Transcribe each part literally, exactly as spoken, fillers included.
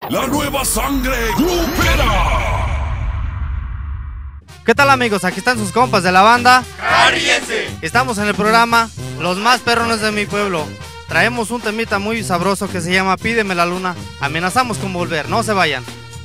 La nueva sangre grupera. ¿Qué tal, amigos? Aquí están sus compas de la banda Carriense. Estamos en el programa Los Más Perrones de mi Pueblo. Traemos un temita muy sabroso que se llama Pídeme la Luna. Amenazamos con volver, no se vayan.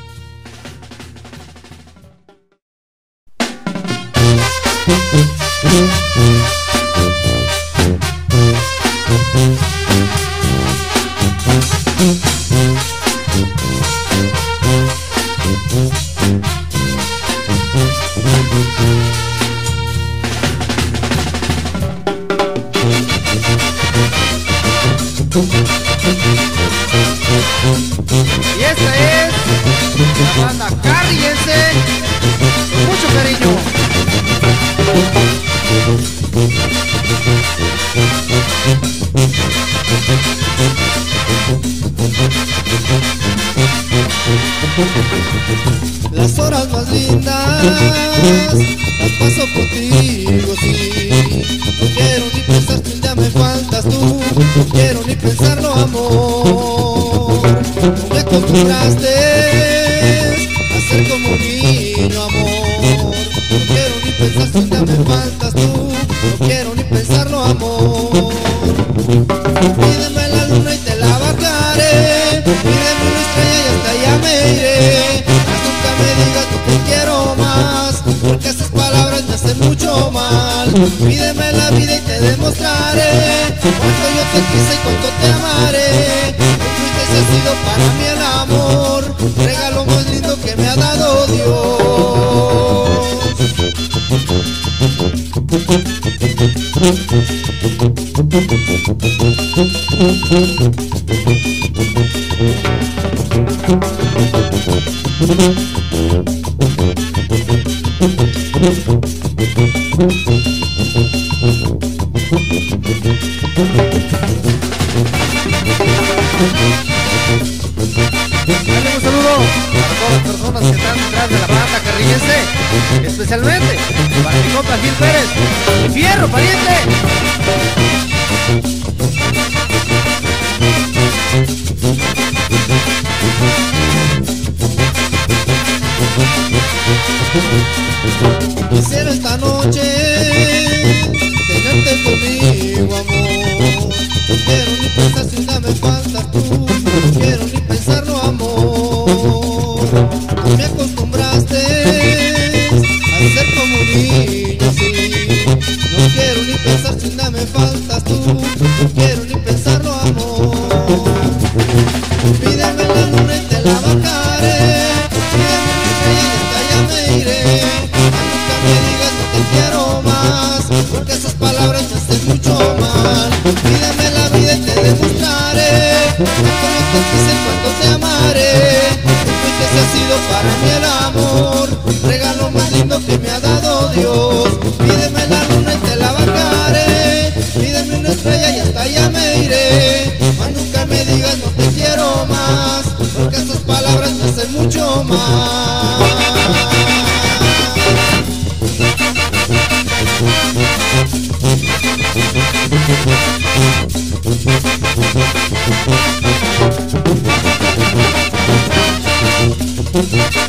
Y esta es la banda Carriense, con mucho cariño. Las horas más lindas las paso contigo, sí. No quiero ni pensar que un día me faltas tú. No quiero ni pensarlo, amor. No me acostumbraste a ser como un niño, amor. No quiero ni pensar que un día me faltas tú. No quiero ni pensarlo, amor. Pídeme la luna y te la bajaré. Pídeme una estrella y hasta allá me iré. Mas nunca me digas no te quiero más, porque esas palabras me hacen mucho mal. Pídeme la vida y te demostraré cuánto yo te quise y cuánto te amaré. Tú fuiste y has sido para mí el amor, regalo más lindo que me ha dado Dios. Dale un saludo para todas las personas que están detrás de la banda Carriense, especialmente para mi compa Gil Pérez. ¡Fierro, pariente! Quisiera esta noche tenerte conmigo, amor. No quiero ni pensar si nada me faltas tú. No quiero ni pensarlo, amor. No me acostumbraste a ser como un niño, sí. No quiero ni pensar si nada me faltas tú. No quiero ni pensarlo, amor. Pídeme la luna y te la bajaré. Pídeme una estrella y hasta allá me iré. Nunca me digas no te quiero más, porque esas palabras me hacen mucho mal. Pídeme la vida y te demostraré cuánto yo te quise y cuánto te amaré. Fuiste que ha sido para mí el amor, regalo más lindo que me ha dado Dios. Pídeme la luna y te la bajaré. Pídeme una estrella y hasta allá me iré. Mas nunca me digas no te quiero más, porque esas palabras me hacen mucho mal. Thank you.